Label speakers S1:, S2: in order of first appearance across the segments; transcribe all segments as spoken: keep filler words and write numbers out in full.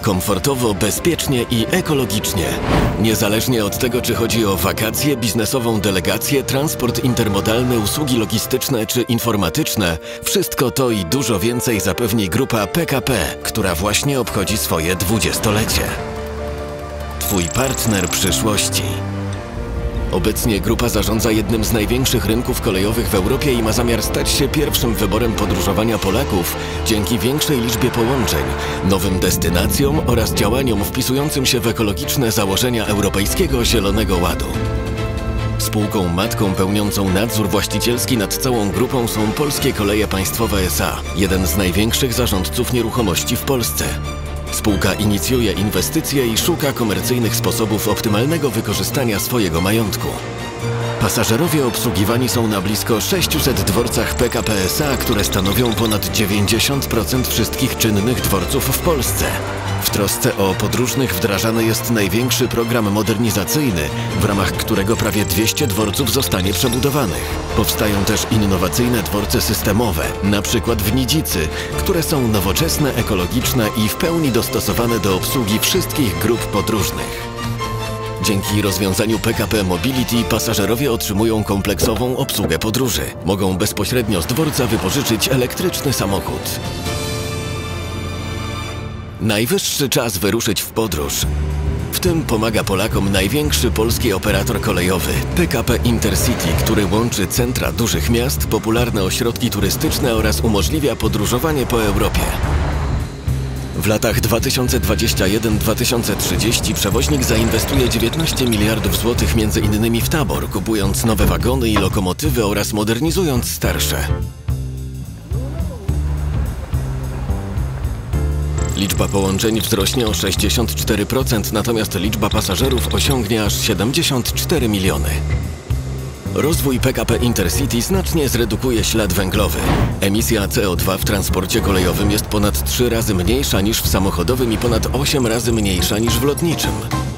S1: Komfortowo, bezpiecznie i ekologicznie. Niezależnie od tego, czy chodzi o wakacje, biznesową delegację, transport intermodalny, usługi logistyczne czy informatyczne, wszystko to i dużo więcej zapewni grupa P K P, która właśnie obchodzi swoje dwudziestolecie. Twój partner przyszłości. Obecnie grupa zarządza jednym z największych rynków kolejowych w Europie i ma zamiar stać się pierwszym wyborem podróżowania Polaków dzięki większej liczbie połączeń, nowym destynacjom oraz działaniom wpisującym się w ekologiczne założenia Europejskiego Zielonego Ładu. Spółką matką pełniącą nadzór właścicielski nad całą grupą są Polskie Koleje Państwowe S A, jeden z największych zarządców nieruchomości w Polsce. Spółka inicjuje inwestycje i szuka komercyjnych sposobów optymalnego wykorzystania swojego majątku. Pasażerowie obsługiwani są na blisko sześciuset dworcach P K P S A, które stanowią ponad dziewięćdziesiąt procent wszystkich czynnych dworców w Polsce. W trosce o podróżnych wdrażany jest największy program modernizacyjny, w ramach którego prawie dwieście dworców zostanie przebudowanych. Powstają też innowacyjne dworce systemowe, na przykład w Nidzicy, które są nowoczesne, ekologiczne i w pełni dostosowane do obsługi wszystkich grup podróżnych. Dzięki rozwiązaniu P K P Mobility pasażerowie otrzymują kompleksową obsługę podróży. Mogą bezpośrednio z dworca wypożyczyć elektryczny samochód. Najwyższy czas wyruszyć w podróż. W tym pomaga Polakom największy polski operator kolejowy P K P Intercity, który łączy centra dużych miast, popularne ośrodki turystyczne oraz umożliwia podróżowanie po Europie. W latach dwa tysiące dwudziestym pierwszym do dwa tysiące trzydziestego przewoźnik zainwestuje dziewiętnaście miliardów złotych między innymi w tabor, kupując nowe wagony i lokomotywy oraz modernizując starsze. Liczba połączeń wzrośnie o sześćdziesiąt cztery procent, natomiast liczba pasażerów osiągnie aż siedemdziesiąt cztery miliony. Rozwój P K P Intercity znacznie zredukuje ślad węglowy. Emisja C O dwa w transporcie kolejowym jest ponad trzy razy mniejsza niż w samochodowym i ponad osiem razy mniejsza niż w lotniczym.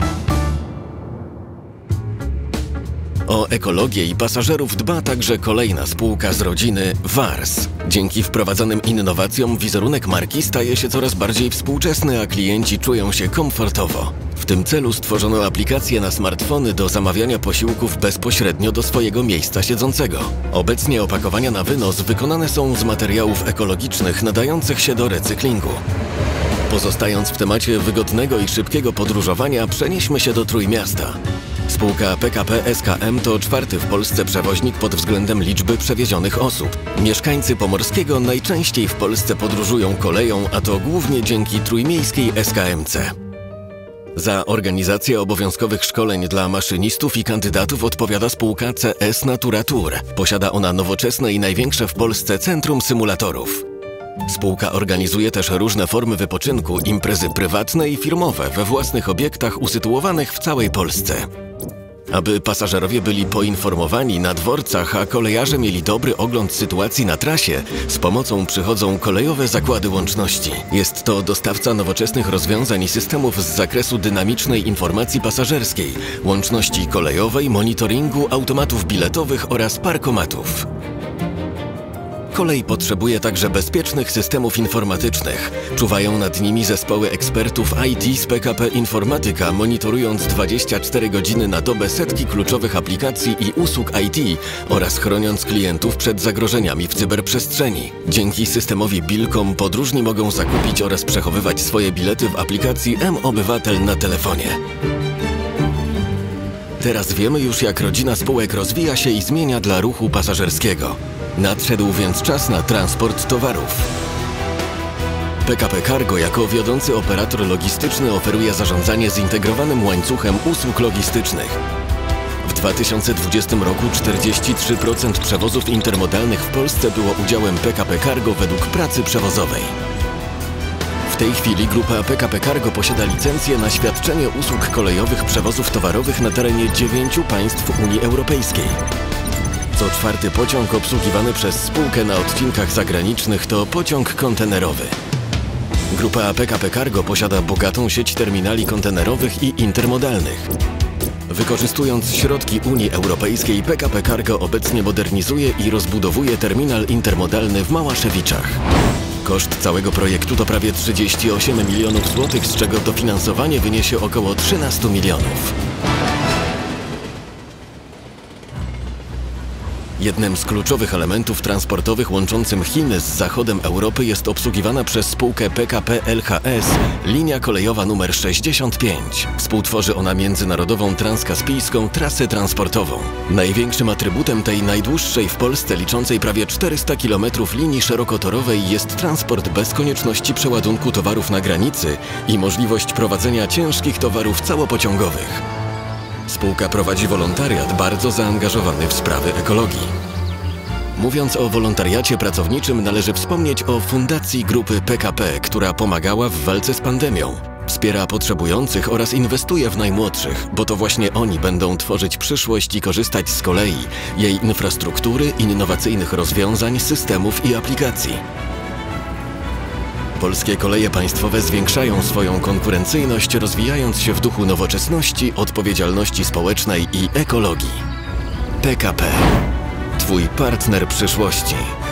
S1: O ekologię i pasażerów dba także kolejna spółka z rodziny W A R S. Dzięki wprowadzonym innowacjom wizerunek marki staje się coraz bardziej współczesny, a klienci czują się komfortowo. W tym celu stworzono aplikację na smartfony do zamawiania posiłków bezpośrednio do swojego miejsca siedzącego. Obecnie opakowania na wynos wykonane są z materiałów ekologicznych nadających się do recyklingu. Pozostając w temacie wygodnego i szybkiego podróżowania, przenieśmy się do Trójmiasta. Spółka P K P S K M to czwarty w Polsce przewoźnik pod względem liczby przewiezionych osób. Mieszkańcy Pomorskiego najczęściej w Polsce podróżują koleją, a to głównie dzięki Trójmiejskiej S K M C. Za organizację obowiązkowych szkoleń dla maszynistów i kandydatów odpowiada spółka C S Natura Tour. Posiada ona nowoczesne i największe w Polsce centrum symulatorów. Spółka organizuje też różne formy wypoczynku, imprezy prywatne i firmowe we własnych obiektach usytuowanych w całej Polsce. Aby pasażerowie byli poinformowani na dworcach, a kolejarze mieli dobry ogląd sytuacji na trasie, z pomocą przychodzą Kolejowe Zakłady Łączności. Jest to dostawca nowoczesnych rozwiązań i systemów z zakresu dynamicznej informacji pasażerskiej, łączności kolejowej, monitoringu, automatów biletowych oraz parkomatów. Kolej potrzebuje także bezpiecznych systemów informatycznych. Czuwają nad nimi zespoły ekspertów I T z P K P Informatyka, monitorując dwadzieścia cztery godziny na dobę setki kluczowych aplikacji i usług I T oraz chroniąc klientów przed zagrożeniami w cyberprzestrzeni. Dzięki systemowi Bilkom podróżni mogą zakupić oraz przechowywać swoje bilety w aplikacji M-Obywatel na telefonie. Teraz wiemy już, jak rodzina spółek rozwija się i zmienia dla ruchu pasażerskiego. Nadszedł więc czas na transport towarów. P K P Cargo jako wiodący operator logistyczny oferuje zarządzanie zintegrowanym łańcuchem usług logistycznych. W dwa tysiące dwudziestym roku czterdzieści trzy procent przewozów intermodalnych w Polsce było udziałem P K P Cargo według pracy przewozowej. W tej chwili grupa P K P Cargo posiada licencję na świadczenie usług kolejowych przewozów towarowych na terenie dziewięciu państw Unii Europejskiej. Co czwarty pociąg obsługiwany przez spółkę na odcinkach zagranicznych to pociąg kontenerowy. Grupa P K P Cargo posiada bogatą sieć terminali kontenerowych i intermodalnych. Wykorzystując środki Unii Europejskiej, P K P Cargo obecnie modernizuje i rozbudowuje terminal intermodalny w Małaszewiczach. Koszt całego projektu to prawie trzydzieści osiem milionów złotych, z czego dofinansowanie wyniesie około trzynaście milionów. Jednym z kluczowych elementów transportowych łączącym Chiny z zachodem Europy jest obsługiwana przez spółkę P K P L H S linia kolejowa numer sześćdziesiąt pięć. Współtworzy ona międzynarodową transkaspijską trasę transportową. Największym atrybutem tej najdłuższej w Polsce, liczącej prawie czterysta kilometrów linii szerokotorowej, jest transport bez konieczności przeładunku towarów na granicy i możliwość prowadzenia ciężkich towarów całopociągowych. Spółka prowadzi wolontariat bardzo zaangażowany w sprawy ekologii. Mówiąc o wolontariacie pracowniczym, należy wspomnieć o Fundacji Grupy P K P, która pomagała w walce z pandemią. Wspiera potrzebujących oraz inwestuje w najmłodszych, bo to właśnie oni będą tworzyć przyszłość i korzystać z kolei, jej infrastruktury, innowacyjnych rozwiązań, systemów i aplikacji. Polskie koleje państwowe zwiększają swoją konkurencyjność, rozwijając się w duchu nowoczesności, odpowiedzialności społecznej i ekologii. P K P. Twój partner przyszłości.